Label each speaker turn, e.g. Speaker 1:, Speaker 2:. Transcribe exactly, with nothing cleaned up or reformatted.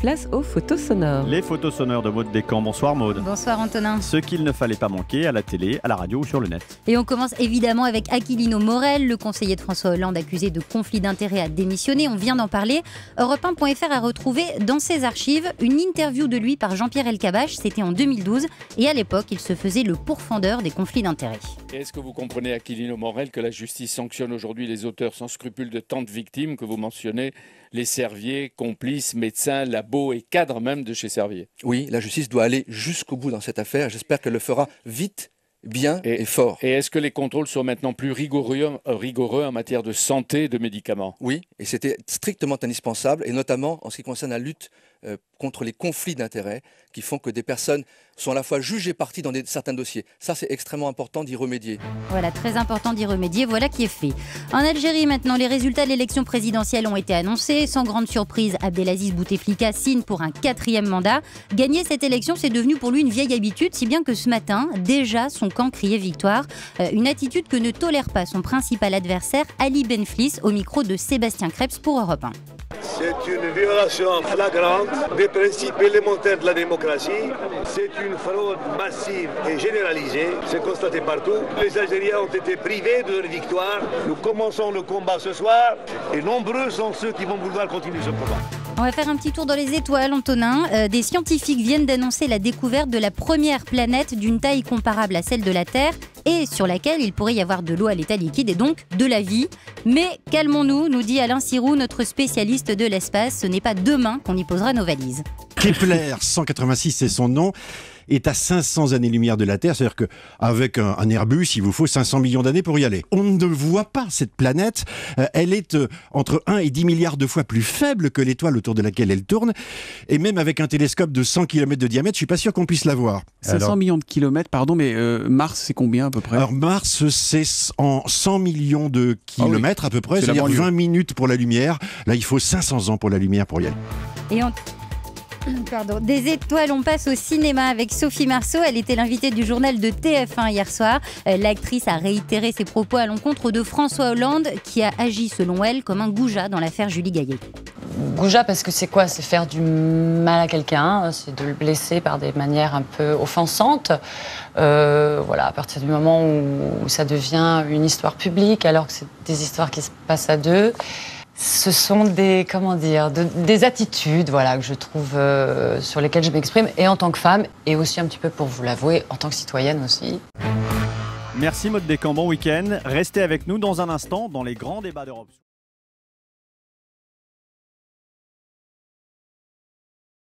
Speaker 1: place aux photos sonores.
Speaker 2: Les photos sonores de Maud Descamps. Bonsoir Maud.
Speaker 3: Bonsoir Antonin.
Speaker 2: Ce qu'il ne fallait pas manquer à la télé, à la radio ou sur le net.
Speaker 3: Et on commence évidemment avec Aquilino Morel, le conseiller de François Hollande accusé de conflit d'intérêts a démissionné. On vient d'en parler. Europe un point F R a retrouvé dans ses archives une interview de lui par Jean-Pierre Elkabbach. C'était en deux mille douze et à l'époque, il se faisait le pourfendeur des conflits d'intérêts.
Speaker 4: Est-ce que vous comprenez, Aquilino Morel, que la justice sanctionne aujourd'hui les auteurs sans scrupule de tant de victimes que vous mentionnez, les Servier, complices, médecins, labos et cadres même de chez Servier?
Speaker 5: Oui, la justice doit aller jusqu'au bout dans cette affaire. J'espère qu'elle le fera vite, bien et, et fort.
Speaker 4: Et est-ce que les contrôles sont maintenant plus rigoureux, rigoureux en matière de santé et de médicaments?
Speaker 5: Oui, et c'était strictement indispensable, et notamment en ce qui concerne la lutte euh, contre les conflits d'intérêts qui font que des personnes sont à la fois jugées parties dans des, certains dossiers. Ça, c'est extrêmement important d'y remédier.
Speaker 3: Voilà, très important d'y remédier. Voilà qui est fait. En Algérie, maintenant, les résultats de l'élection présidentielle ont été annoncés. Sans grande surprise, Abdelaziz Bouteflika signe pour un quatrième mandat. Gagner cette élection, c'est devenu pour lui une vieille habitude, si bien que ce matin, déjà, son camp criait victoire. Euh, une attitude que ne tolère pas son principal adversaire, Ali Benflis, au micro de Sébastien Krebs pour Europe un.
Speaker 6: C'est une violation flagrante des principes élémentaires de la démocratie. C'est une fraude massive et généralisée. C'est constaté partout. Les Algériens ont été privés de leur victoire. Nous commençons le combat ce soir et nombreux sont ceux qui vont vouloir continuer ce combat.
Speaker 3: On va faire un petit tour dans les étoiles, Antonin. Euh, des scientifiques viennent d'annoncer la découverte de la première planète d'une taille comparable à celle de la Terre et sur laquelle il pourrait y avoir de l'eau à l'état liquide et donc de la vie. Mais calmons-nous, nous dit Alain Sirou, notre spécialiste de l'espace. Ce n'est pas demain qu'on y posera nos valises.
Speaker 7: Kepler cent quatre-vingt-six, c'est son nom, est à cinq cents années-lumière de la Terre. C'est-à-dire qu'avec un, un Airbus, il vous faut cinq cents millions d'années pour y aller. On ne voit pas cette planète. Euh, elle est euh, entre un et dix milliards de fois plus faible que l'étoile autour de laquelle elle tourne. Et même avec un télescope de cent kilomètres de diamètre, je suis pas sûr qu'on puisse la voir.
Speaker 8: cinq cents millions de kilomètres, pardon, mais euh, Mars, c'est combien à peu près?
Speaker 7: Alors Mars, c'est en cent millions de kilomètres ah oui. à peu près.
Speaker 8: C'est
Speaker 7: C'est-à-dire vingt minutes pour la lumière. Là, il faut cinq cents ans pour la lumière pour y aller.
Speaker 3: Et on... Pardon. Des étoiles, on passe au cinéma avec Sophie Marceau. Elle était l'invitée du journal de T F un hier soir. L'actrice a réitéré ses propos à l'encontre de François Hollande qui a agi selon elle comme un goujat dans l'affaire Julie Gaillet.
Speaker 9: Goujat parce que c'est quoi? C'est faire du mal à quelqu'un, c'est de le blesser par des manières un peu offensantes. Euh, voilà, à partir du moment où ça devient une histoire publique alors que c'est des histoires qui se passent à deux. Ce sont des, comment dire, de, des attitudes voilà, que je trouve euh, sur lesquelles je m'exprime, et en tant que femme, et aussi un petit peu pour vous l'avouer, en tant que citoyenne aussi.
Speaker 2: Merci Maud Descamps, bon week-end. Restez avec nous dans un instant dans les grands débats d'Europe.